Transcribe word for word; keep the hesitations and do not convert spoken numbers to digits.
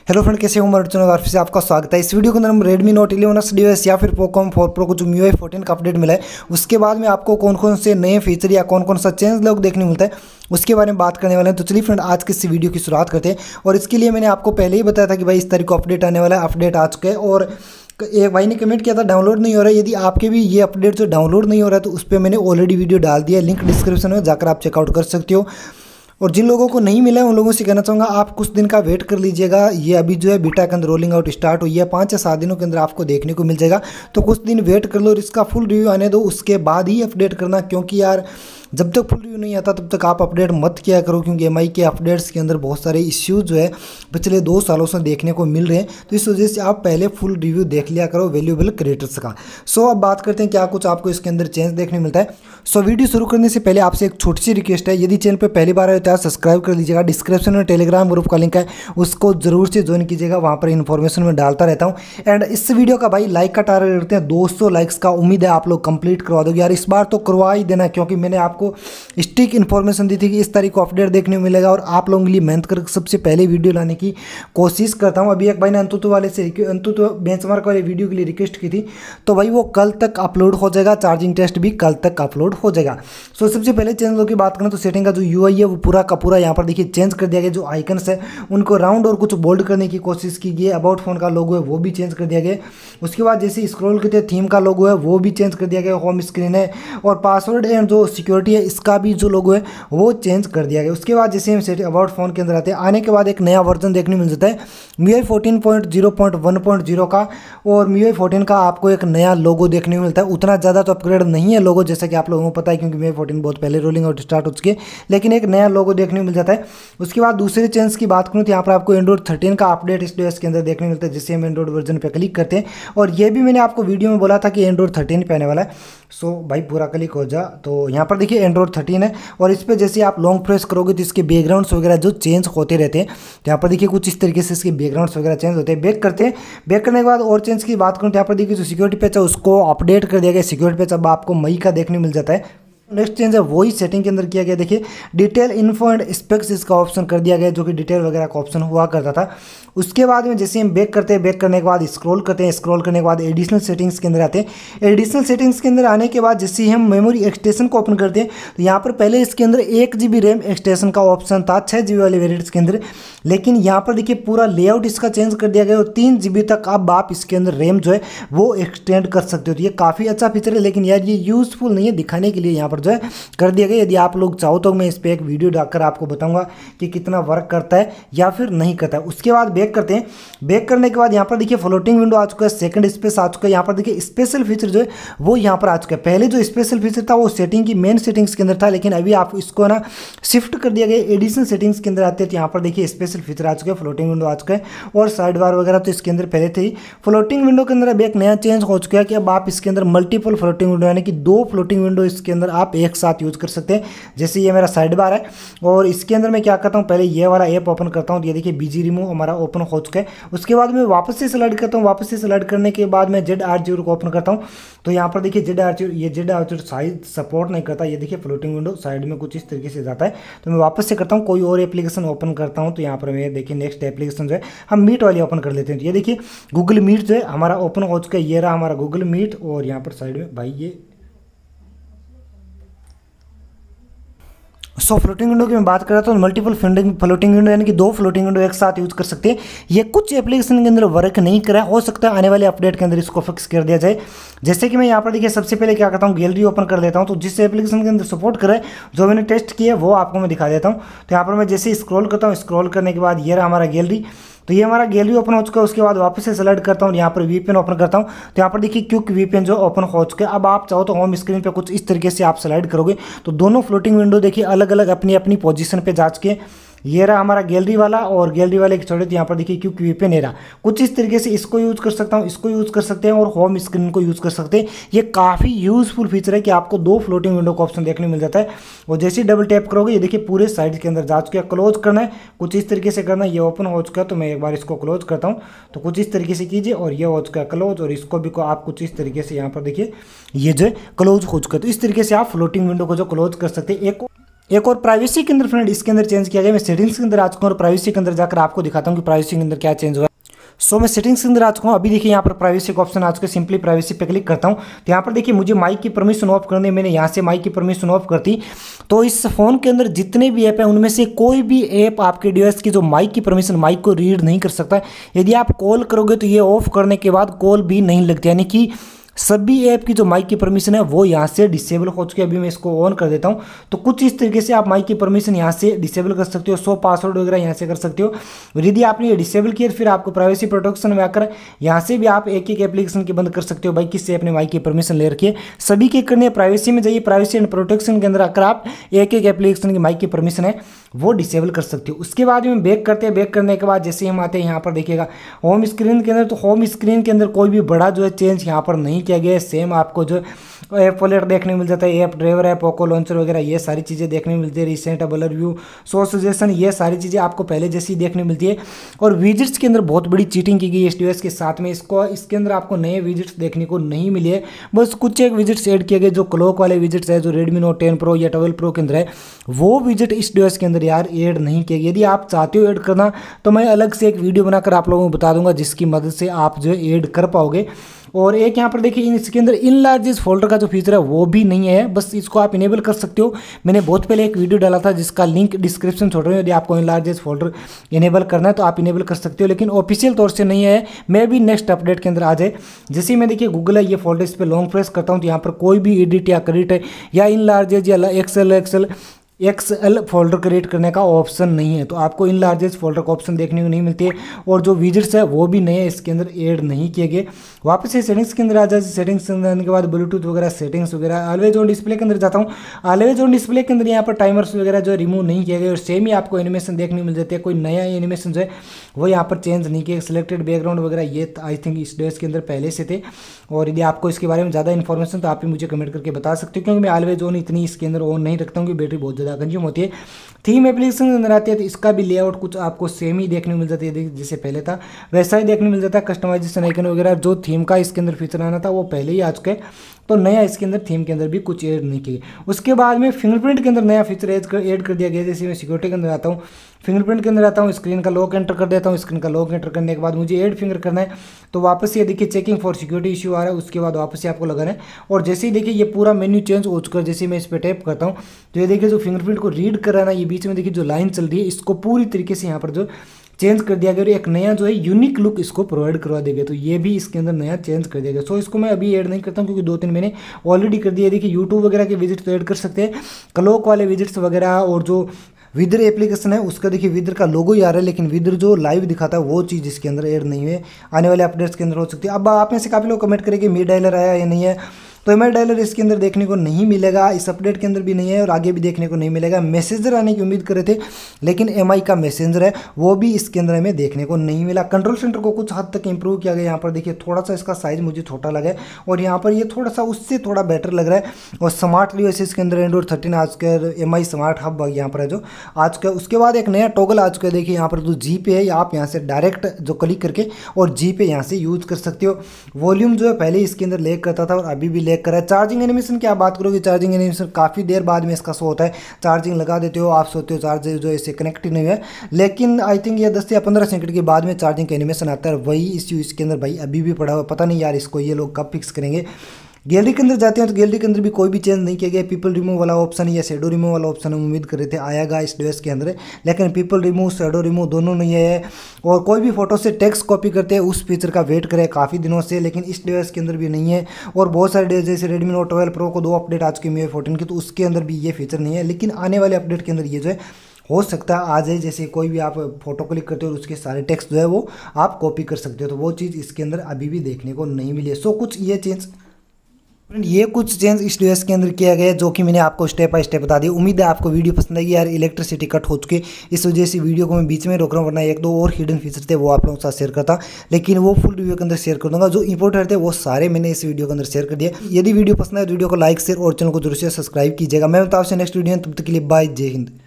Hello friend, कैसे हो? मेरे चैनल वापस से आपका स्वागत है। इस वीडियो के अंदर हम Redmi Note eleven X device या फिर Poco फोर Pro को जो M I U I fourteen का अपडेट मिला है, उसके बाद में आपको कौन कौन से नए फीचर या कौन कौन सा चेंज लोग देखने को मिलता है उसके बारे में बात करने वाले हैं। तो चलिए फ्रेंड, आज के इस वीडियो की शुरुआत करते हैं। और इसके लिए मैंने आपको पहले ही बताया था कि भाई इस तारीख को अपडेट आने वाला है। अपडेट आ चुका है और एक भाई ने कमेंट किया था डाउनलोड नहीं हो रहा है। यदि आपके भी ये अपडेट जो डाउनलोड नहीं हो रहा है तो उस पर मैंने ऑलरेडी वीडियो डाल दिया है, लिंक डिस्क्रिप्शन में जाकर आप चेकआउट कर सकते हो। और जिन लोगों को नहीं मिला है उन लोगों से कहना चाहूँगा, आप कुछ दिन का वेट कर लीजिएगा। ये अभी जो है बीटा के अंदर रोलिंग आउट स्टार्ट हुई है, पाँच या सात दिनों के अंदर आपको देखने को मिल जाएगा। तो कुछ दिन वेट कर लो और इसका फुल रिव्यू आने दो, उसके बाद ही अपडेट करना। क्योंकि यार जब तक फुल रिव्यू नहीं आता तब तक आप अपडेट मत किया करो, क्योंकि एम आई के अपडेट्स के अंदर बहुत सारे इश्यूज जो है पिछले दो सालों से देखने को मिल रहे हैं। तो इस वजह से आप पहले फुल रिव्यू देख लिया करो वैल्यूएबल क्रिएटर्स का। सो अब बात करते हैं क्या कुछ आपको इसके अंदर चेंज देखने मिलता है। सो वीडियो शुरू करने से पहले आपसे एक छोटी सी रिक्वेस्ट है, यदि चैनल पर पहली बार आए तो सब्सक्राइब कर लीजिएगा। डिस्क्रिप्शन में टेलीग्राम ग्रुप का लिंक है, उसको जरूर से ज्वाइन कीजिएगा, वहाँ पर इन्फॉर्मेशन में डालता रहता हूँ। एंड इस वीडियो का भाई लाइक का टारगेट रखते हैं दो सौ लाइक्स का। उम्मीद है आप लोग कंप्लीट करवा दोगे यार, इस बार तो करवा ही देना, क्योंकि मैंने आपको स्टिक इन्फॉर्मेशन दी थी कि इस तारीख को अपडेट देखने को मिलेगा और आप लोगों के लिए मेहनत करके सबसे पहले वीडियो लाने की कोशिश करता हूं। अभी एक भाई ने अंतुतु वाले से अंतुतु बेंचमार्क वाले वीडियो के लिए रिक्वेस्ट की थी, तो भाई वो कल तक अपलोड हो जाएगा। चार्जिंग टेस्ट भी कल तक अपलोड हो जाएगा। सो सबसे पहले चेंज की बात करें तो सेटिंग का जो यूआई है वो पूरा का पूरा यहाँ पर देखिए चेंज कर दिया गया। जो आइकन्स है उनको राउंड और कुछ बोल्ड करने की कोशिश की गई है। अबाउट फोन का लोगो है वो भी चेंज कर दिया गया। उसके बाद जैसे स्क्रॉल करते हैं थीम का लोगो है वो भी चेंज कर दिया गया। होम स्क्रीन है और पासवर्ड एंड जो सिक्योरिटी है इसका भी जो लोगो है वो चेंज कर दिया गया। उसके बाद जैसे हम सेटिंग अबाउट फोन के अंदर आते हैं, आने के बाद एक नया वर्जन देखने मिल जाता है M I U I fourteen point zero point one point zero का। और M I U I fourteen का आपको एक नया लोगो देखने को मिलता है। उतना ज़्यादा तो अपग्रेड नहीं है लोगो, जैसा कि आप लोगों को पता है, क्योंकि M I U I fourteen बहुत पहले रोलिंग आउट स्टार्ट हो चुकी है, लेकिन एक नया लोगो देखने को मिल जाता है। उसके बाद दूसरे चेंज की बात करूँ तो यहाँ पर आपको एंड्रॉइड थर्टीन का अपडेट इस डिवाइस के अंदर देखने को मिलता है, जिससे हम एंड्रॉइड वर्जन पर क्लिक करते हैं। और ये भी मैंने आपको वीडियो में बोला था कि एंड्रॉइड थर्टीन पे आने वाला है। सो भाई पूरा क्लिक हो जा, तो यहाँ पर देखिए एंड्रॉइड थर्टीन है। और इस पर जैसे आप लॉन्ग प्रेस करोगे तो इसके बैकग्राउंड्स वगैरह जो चेंज होते रहते हैं। तो यहाँ पर देखिए कुछ इस तरीके से इसके बैकग्राउंड्स वगैरह चेंज होते हैं। बैक करते हैं, बैक करने के बाद और चेंज की बात करूँ तो यहाँ पर देखिए जो सिक्योरिटी पैच है उसको अपडेट कर दिया गया। सिक्योरिटी पैच अब आपको मई का देखने मिल जाता है। नेक्स्ट चेंज है वही सेटिंग के अंदर किया गया। देखिए डिटेल इन्फो एंड स्पेक्स इसका ऑप्शन कर दिया गया, जो कि डिटेल वगैरह का ऑप्शन हुआ करता था। उसके बाद में जैसे हम बैक करते हैं, बैक करने के बाद स्क्रॉल करते हैं, स्क्रॉल करने के बाद एडिशनल सेटिंग्स के अंदर आते हैं। एडिशनल सेटिंग्स के अंदर आने के बाद जैसे हम मेमोरी एक्सटेंशन को ओपन करते हैं तो यहाँ पर पहले इसके अंदर एक जी बी रैम एक्सटेंशन का ऑप्शन था छः जी बी वाले वेरियंट्स के अंदर, लेकिन यहाँ पर देखिए पूरा लेआउट इसका चेंज कर दिया गया और तीन जी बी तक अब आप इसके अंदर रैम जो है वो एक्सटेंड कर सकते हो। तो ये काफ़ी अच्छा फीचर है, लेकिन यार ये यूज़फुल नहीं है, दिखाने के लिए यहाँ पर जो है कर दिया गया। यदि आप लोग चाहो तो मैं इस पर एक वीडियो डालकर आपको बताऊंगा कि कितना वर्क करता है या फिर नहीं करता है। उसके बाद बैक करते हैं, बैक करने के बाद यहाँ पर देखिए फ्लोटिंग विंडो आ चुका है, सेकंड स्पेस आ चुका है। यहाँ पर देखिए स्पेशल फीचर जो है वो यहाँ पर आ चुका है। पहले जो स्पेशल फीचर था वो सेटिंग की मेन सेटिंग्स के अंदर था, लेकिन अभी आप इसको ना शिफ्ट कर दिया गया एडिशनल सेटिंग्स के अंदर आते हैं। तो यहाँ पर देखिए स्पेशल फीचर आ चुका है, फ्लोटिंग विंडो आ चुका है और साइड बार वगैरह तो इसके अंदर पहले थे ही। फ्लोटिंग विंडो के अंदर अब एक नया चेंज हो चुका है कि अब आप इसके अंदर मल्टीपल फ्लोटिंग विंडो यानी कि दो फ्लोटिंग विंडो इसके अंदर आप एक साथ यूज कर सकते हैं। जैसे ये मेरा साइड बार है और इसके अंदर मैं क्या करता हूँ, पहले ये वाला ऐप ओपन करता हूँ। तो ये देखिए बीजी रिमूव हमारा ओपन हो चुका है। उसके बाद मैं वापस से सेलेक्ट करता हूँ, वापस से सेलेक्ट करने के बाद मैं जेड आर जीरो को ओपन करता हूँ। तो यहाँ पर देखिए जेड आर जीरो, ये Z R zero size support नहीं करता। ये देखिए फ्लोटिंग विंडो साइड में कुछ इस तरीके से जाता है। तो मैं वापस से करता हूँ, कोई और एप्लीकेशन ओपन करता हूँ। तो यहाँ पर मैं देखिए नेक्स्ट एप्लीकेशन जो है हम मीट वाली ओपन कर लेते हैं। तो ये देखिए गूगल मीट जो है हमारा ओपन हो चुका है। ये रहा हमारा गूगल मीट और यहाँ पर साइड में भाई ये सो फ्लोटिंग विंडो की मैं बात कर रहा था, तो मल्टीपल फ्लोटिंग विंडो यानी कि दो फ्लोटिंग विंडो एक साथ यूज कर सकते हैं। ये कुछ एप्लीकेशन के अंदर वर्क नहीं करा, हो सकता है आने वाले अपडेट के अंदर इसको फिक्स कर दिया जाए। जैसे कि मैं यहाँ पर देखिए सबसे पहले क्या करता हूँ, गैलरी ओपन कर लेता हूँ। तो जिस एप्लीकेशन के अंदर सपोर्ट करे जो मैंने टेस्ट किया वो आपको मैं दिखा देता हूँ। तो यहाँ पर मैं जैसे स्क्रॉल करता हूँ, स्क्रॉल करने के बाद ये रहा हमारा गैलरी। तो ये हमारा गैलरी ओपन हो चुका है। उसके बाद वापस से सेलेक्ट करता हूँ, यहाँ पर वीपीएन ओपन करता हूँ। तो यहाँ पर देखिए क्विक वीपीएन जो ओपन हो चुका है। अब आप चाहो तो होम स्क्रीन पे कुछ इस तरीके से आप स्लाइड करोगे तो दोनों फ्लोटिंग विंडो देखिए अलग अलग अपनी अपनी पोजीशन पे जांच के ये रहा हमारा गैलरी वाला और गैलरी वाले की छोड़े। तो यहाँ पर देखिए क्योंकि वीपीएन एरा कुछ इस तरीके से इसको यूज़ कर सकता हूँ, इसको यूज़ कर सकते हैं और होम स्क्रीन को यूज़ कर सकते हैं। ये काफ़ी यूज़फुल फीचर है कि आपको दो फ्लोटिंग विंडो का ऑप्शन देखने मिल जाता है। और जैसे ही डबल टैप करोगे ये देखिए पूरे साइड के अंदर जा चुके हैं। क्लोज करना है कुछ इस तरीके से करना है, ये ओपन हो चुका है। तो मैं एक बार इसको क्लोज करता हूँ, तो कुछ इस तरीके से कीजिए और ये हो चुका है क्लोज। और इसको भी को आप कुछ इस तरीके से यहाँ पर देखिए ये जो है क्लोज हो चुका है। तो इस तरीके से आप फ्लोटिंग विंडो को जो क्लोज कर सकते हैं। एक एक और प्राइवेसी के अंदर फ्रेंड इसके अंदर चेंज किया गया। मैं सेटिंग्स के अंदर आ चुका हूँ और प्राइवेसी के अंदर जाकर आपको दिखाता हूँ कि प्राइवेसी के अंदर क्या चेंज हुआ। सो so, मैं सेटिंग्स के अंदर आ चुका हूँ। अभी देखिए यहाँ पर प्राइवेसी का ऑप्शन आ चुका है। सिंपली प्राइवेसी पे क्लिक करता हूँ तो यहाँ पर देखिए मुझे माइक की परमिशन ऑफ करनी है। मैंने यहाँ से माइक की परमिशन ऑफ कर दी तो इस फोन के अंदर जितने भी ऐप हैं उनमें से कोई भी ऐप आपके डिवाइस की जो माइक की परमिशन माइक को रीड नहीं कर सकता। यदि आप कॉल करोगे तो ये ऑफ करने के बाद कॉल भी नहीं लगती, यानी कि सभी ऐप की जो माइक की परमिशन है वो यहाँ से डिसेबल हो चुकी है। अभी मैं इसको ऑन कर देता हूँ तो कुछ इस तरीके से आप माइक की परमिशन यहाँ से डिसेबल कर सकते हो। सो पासवर्ड वगैरह यहाँ से कर सकते हो। यदि आपने ये डिसेबल किया फिर आपको प्राइवेसी प्रोटेक्शन में आकर यहाँ से भी आप एक एक एप्लीकेशन की बंद कर सकते हो। भाई किससे अपने माइक की परमिशन ले रखी है, सभी की करनी है। प्राइवेसी में जाइए, प्राइवेसी एंड प्रोटेक्शन के अंदर आकर आप एक एक एप्लीकेशन की माइक की परमिशन है वो डिसेबल कर सकते हो। उसके बाद में बैक करते हैं। बैक करने के बाद जैसे हम आते हैं यहाँ पर देखिएगा होम स्क्रीन के अंदर, तो होम स्क्रीन के अंदर कोई भी बड़ा जो है चेंज यहाँ पर नहीं किया गया है। सेम आपको जो ऐप वॉलेट देखने मिल जाता है, ऐप ड्राइवर है, पोको लॉन्चर वगैरह ये सारी चीज़ें देखने मिलती है। रिसेंट अबलर व्यू, शो सजेशन, ये सारी चीज़ें आपको पहले जैसी देखने मिलती है। और विजिट्स के अंदर बहुत बड़ी चीटिंग की गई है इस डिवाइस के साथ में। इसको इसके अंदर आपको नए विजिट्स देखने को नहीं मिले है, बस कुछ एक विजिट्स ऐड किए गए जो क्लॉक वाले विजिट्स है जो रेडमी नोट टेन प्रो या ट्वेल्व प्रो के अंदर है, वो विजिट इस डिवाइस के अंदर यार ऐड नहीं किए गए। यदि आप चाहते हो ऐड करना तो मैं अलग से एक वीडियो बनाकर आप लोगों को बता दूंगा जिसकी मदद से आप जो है ऐड कर पाओगे। और एक यहाँ पर देखिए इसके अंदर इन लार्जेस्ट फोल्डर का जो फीचर है वो भी नहीं है, बस इसको आप इनेबल कर सकते हो। मैंने बहुत पहले एक वीडियो डाला था जिसका लिंक डिस्क्रिप्शन छोड़ रही हूँ। यदि आपको इन लार्जेस्ट फोल्डर इनेबल करना है तो आप इनेबल कर सकते हो, लेकिन ऑफिशियल तौर से नहीं है। मैं भी नेक्स्ट अपडेट के अंदर आ जाए। जैसे ही मैं देखिए गूगल है ये फोल्डर, इस पर लॉन्ग प्रेस करता हूँ तो यहाँ पर कोई भी एडिट या क्रेडिट है या इन लार्जेस्ट या XL XL XL folder create करने का ऑप्शन नहीं है, तो आपको इन लार्जेस्ट फोल्डर का ऑप्शन देखने को नहीं मिलती है। और जो विजिट्स है वो भी नए इसके अंदर ऐड नहीं किए गए। वापस से सेटिंग्स के अंदर आ जाए। सेटिंग्स के अंदर आने के बाद ब्लूटूथ वगैरह सेटिंग्स वगैरह ऑलवेज ऑन डिस्प्ले के अंदर जाता हूँ। ऑलवेज ऑन डिस्प्ले के अंदर यहाँ पर टाइमर्स वगैरह जो रिमूव नहीं किए गए और सेम ही आपको एनिमेशन देखने मिल जाते हैं। कोई नया एनिमेशन जो है वो यहाँ पर चेंज नहीं किया। सिलेक्टेड बैकग्राउंड वगैरह ये आई थिंक इस डिवाइस के अंदर पहले से थे। और यदि आपको इसके बारे में ज़्यादा इन्फॉर्मेशन तो आप भी मुझे कमेंट करके बता सकते हो, क्योंकि मैं ऑलवेज ऑन इतनी इसके अंदर ऑन नहीं रखता हूँ कि बैटरी बहुत ज़्यादा कंज्यूम होती है। थीम एप्लीकेशन के अंदर आती है तो इसका भी लेआउट कुछ आपको सेम ही देखने को मिल जाती है, जैसे पहले था वैसा ही देखने मिल जाता है। कस्टमाइजेशन आइकन वगैरह जो थीम का इसके अंदर फीचर आना था वो पहले ही आ चुका है, तो नया इसके अंदर थीम के अंदर भी कुछ ऐड नहीं किया। उसके बाद में फिंगरप्रिंट के अंदर नया फीचर ऐड कर ऐड कर दिया गया। जैसे मैं सिक्योरिटी के अंदर आता हूँ, फिंगरप्रिंट के अंदर आता हूँ, स्क्रीन का लॉक एंटर कर देता हूँ। स्क्रीन का लॉक एंटर करने के बाद मुझे ऐड फिंगर करना है तो वापस से देखिए चेकिंग फॉर सिक्योरिटी इशू आ रहा है, उसके बाद वापस से आपको लगाना है। और जैसे ही देखिए ये पूरा मेन्यू चेंज हो चुका है, जैसे मैं इस पर टैप करता हूँ तो ये देखिए जो फिंगरप्रिंट को रीड कर रहा है ना, ये बीच में देखिए जो लाइन चल रही है इसको पूरी तरीके से यहाँ पर जो चेंज कर दिया गया और एक नया जो है यूनिक लुक इसको प्रोवाइड करवा देगा। तो ये भी इसके अंदर नया चेंज कर दिया गया। सो इसको मैं अभी ऐड नहीं करता हूँ क्योंकि दो तीन मैंने ऑलरेडी कर दिया। देखिए यूट्यूब वगैरह के विजिट तो ऐड कर सकते हैं, क्लॉक वाले विजिट्स वगैरह, और जो विदर एप्लीकेशन है उसका देखिए विदर का लोगो ही आ रहा है, लेकिन विदर जो लाइव दिखाता है वो चीज़ इसके अंदर ऐड नहीं है। आने वाले अपडेट्स के अंदर हो सकती है। अब आप में से काफ़ी लोग कमेंट करेंगे मी डायलर आया या नहीं है, तो एम आई डायलर इसके अंदर देखने को नहीं मिलेगा, इस अपडेट के अंदर भी नहीं है और आगे भी देखने को नहीं मिलेगा। मैसेंजर आने की उम्मीद कर रहे थे लेकिन एम आई का मैसेंजर है वो भी इसके अंदर हमें देखने को नहीं मिला। कंट्रोल सेंटर को कुछ हद तक इंप्रूव किया गया। यहाँ पर देखिए थोड़ा सा इसका साइज मुझे छोटा लगा है और यहाँ पर ये थोड़ा सा उससे थोड़ा बेटर लग रहा है। और स्मार्ट डिवाइसेस के अंदर एंड्रॉइड थर्टीन आ चुका है, एम आई स्मार्ट हब यहाँ पर है जो आ चुका है। उसके बाद एक नया टॉगल आ चुका है। देखिए यहाँ पर जो जी पे है आप यहाँ से डायरेक्ट जो क्लिक करके और जी पे यहाँ से यूज कर सकते हो। वॉल्यूम जो है पहले इसके अंदर लेग करता था और अभी भी लेग कर रहा है। चार्जिंग एनिमेशन की आप बात करोगे, चार्जिंग एनिमेशन काफ़ी देर बाद में इसका शो होता है। चार्जिंग लगा देते हो आप, सोते हो चार्जर जो इससे कनेक्ट नहीं है, लेकिन आई थिंक ये दस या पंद्रह सेकंड के बाद में चार्जिंग का एनिमेशन आता है। वही इश्यू इसके अंदर भाई अभी भी पड़ा हुआ, पता नहीं यार इसको ये लोग कब फिक्स करेंगे। गैलरी के अंदर जाते हैं तो गैलरी के अंदर भी कोई भी चेंज नहीं किया गया। पीपल रिमूव वाला ऑप्शन या शेडो रिमूव वाला ऑप्शन हम उम्मीद कर रहे थे आएगा इस डिवाइस के अंदर, लेकिन पीपल रिमूव शेडो रिमूव दोनों नहीं है। और कोई भी फोटो से टेक्स्ट कॉपी करते हैं उस फीचर का वेट करें काफ़ी दिनों से, लेकिन इस डिवाइस के अंदर भी नहीं है। और बहुत सारे डिवाइस जैसे रेडमी नोट ट्वेल्व प्रो को दो अपडेट आ चुके हैं फोर्टीन की, तो उसके अंदर भी ये फीचर नहीं है। लेकिन आने वाले अपडेट के अंदर ये जो है हो सकता है आ जाए। जैसे कोई भी आप फोटो क्लिक करते हो और उसके सारे टेक्स्ट जो है वो आप कॉपी कर सकते हो, तो वो चीज़ इसके अंदर अभी भी देखने को नहीं मिली है। सो कुछ ये चेंज ये कुछ चेंज इस डिवाइस के अंदर किया गया है जो कि मैंने आपको स्टेप बाय स्टेप बता दिया। उम्मीद है आपको वीडियो पसंद आएगी। यार इलेक्ट्रिसिटी कट हो चुकी है, इस वजह से वीडियो को मैं बीच में रोक रहा हूँ, वरना एक दो और हिडन फीचर थे वो आप लोगों के साथ शेयर करता, लेकिन वो फुल वीडियो के अंदर शेयर कर दूंगा। जो इंपॉर्टेंट थे वो सारे मैंने इस वीडियो के अंदर शेयर कर दिया। यदि वीडियो पसंद आए तो वीडियो को लाइक शेयर और चैनल को जरूर से सब्सक्राइब कीजिएगा। मैं बताऊँ आपसे नेक्स्ट वीडियो, तब तक के लिए बाय, जय हिंद।